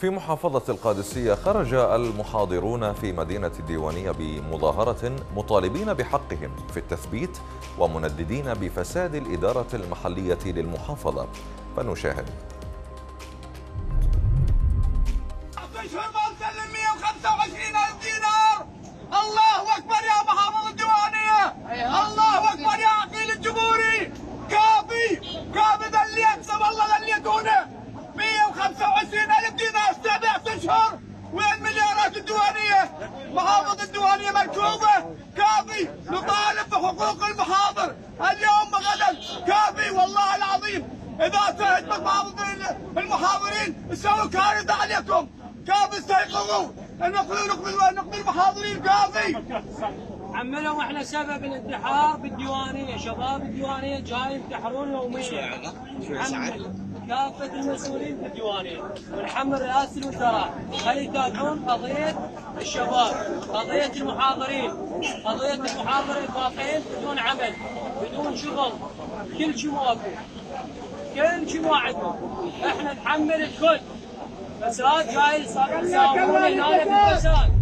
في محافظة القادسية خرج المحاضرون في مدينة الديوانية بمظاهرة مطالبين بحقهم في التثبيت ومنددين بفساد الإدارة المحلية للمحافظة. فنشاهد. الله أكبر يا محافظ الديوانية، الله أكبر يا عقيل الجمهوري. كافي ذا اللي يكسب الله ذا اللي يدونه. 125,000 دينار 7 أشهر. وين مليارات الديوانية؟ محافظ الديوانية مركوبة. كافي نطالب بحقوق المحاضر اليوم وغدا. كافي والله العظيم إذا تهدمت محافظ المحاضرين تسوي كارثة عليكم. كافي استيقظوا، نقضي المحاضرين. كافي عملوا احنا سبب الانتحار بالديوانيه، شباب الديوانيه جاي ينتحرون يوميا. نحمل كافه المسؤولين في الديوانيه ونحمل رئاسه الوزراء خلي يتابعون قضيه الشباب، قضيه المحاضرين، قضيه المحاضرين باقين بدون عمل، بدون شغل، كل شيء موقف، كل شيء مو عندهم. احنا نحمل الكل. فساد جاي يساوون هنا بالفساد.